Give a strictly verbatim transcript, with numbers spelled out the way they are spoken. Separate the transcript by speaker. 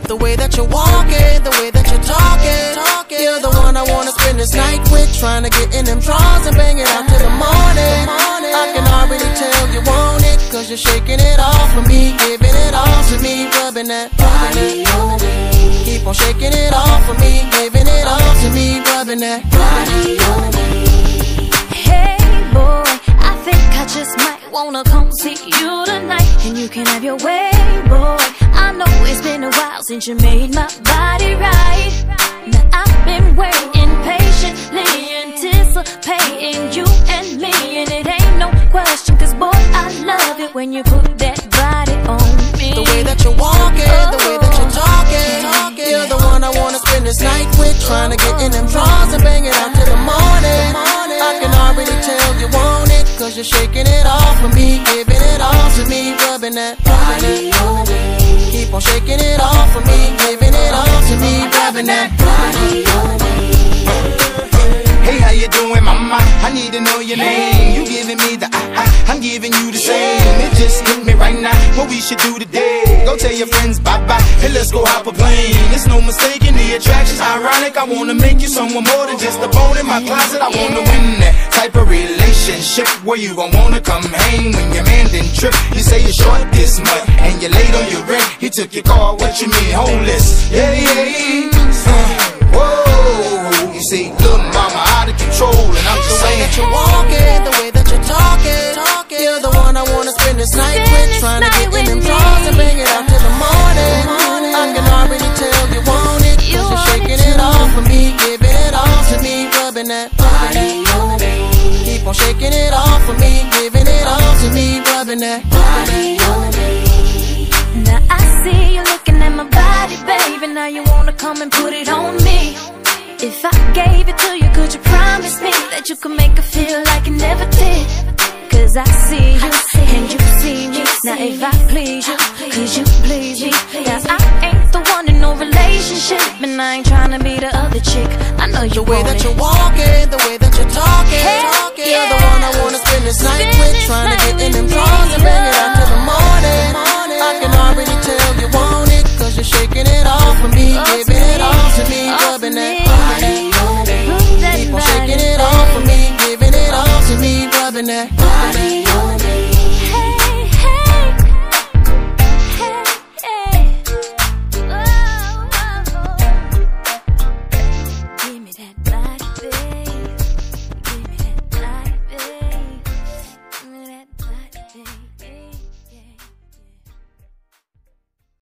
Speaker 1: The way that you're walking, the way that you're talking, talking. You're the one I wanna spend this night with, trying to get in them drawers and bang it out till the morning. I can already tell you want it, cause you're shaking it off for me, giving it all to me, rubbing that body on me. Keep on shaking it off for me, giving it all to me, rubbing that body on me.
Speaker 2: Hey boy, I think I just might wanna come see you tonight, and you can have your way, boy. I know it's been a while since you made my body right. Now I've been waiting patiently, anticipating you and me, and it ain't no question, cause boy, I love it when you put that body on me.
Speaker 1: The way that you're walking, oh, the way that you're talking, talking. You're the one I wanna spend this night with, trying to get in them drawers and bang it out till the morning. I can already tell you want it, cause you're shaking it off for me, giving it all to me, rubbing that body on me. Keep on shaking it off for me, giving it all to me, rubbing that body on me.
Speaker 3: Hey, how you doing, mama? I need to know your name. You giving me the ah ah, I'm giving you the same. It just hit me right now, what we should do today. Go tell your friends bye-bye, hey, let's go hop a plane. There's no mistaking the attraction's ironic. I wanna make you someone more than just a bone in my closet. I wanna win that type of relationship where you gon' wanna come hang when your man didn't trip. You say you're short this much and you're late on your rent. He took your car, what you mean, homeless? Yeah, yeah, uh, whoa. You see, little mama out of control, and I'm just saying.
Speaker 1: The way that you're walking, the way that you're talking, talking. You're the one I wanna spend this night with, trying to get in them drawers and bang it out till the morning. I can already tell you want it, cause you're shaking it off for me, giving it all to me, rubbing that body on me. Keep on shaking it off for me, giving it all to me, rubbing that body on me.
Speaker 2: Now I see you looking at my body, baby. Now you wanna come and put it on me. If I gave it to you, could you promise me that you could make it feel like it never did? Cause I see you, and you see me. Now if I please you, could you please me? Now I ain't the one in no relationship, and I ain't tryna be the other chick. I know you
Speaker 1: The way
Speaker 2: want
Speaker 1: that
Speaker 2: it.
Speaker 1: you're walking, the way that you're talking,
Speaker 2: Hey,
Speaker 1: talking.
Speaker 2: yeah.
Speaker 1: You're the one I wanna spend this night with, trying to get in them drawers and bang it out till the morning. I can already tell you want it, cause you're shaking it off for me, giving it all to me, rubbing that body on me. Keep on shaking it off for me, giving it all to me, rubbing that body on me.
Speaker 2: Hey, hey, hey, hey. Oh, oh, oh. Give me that.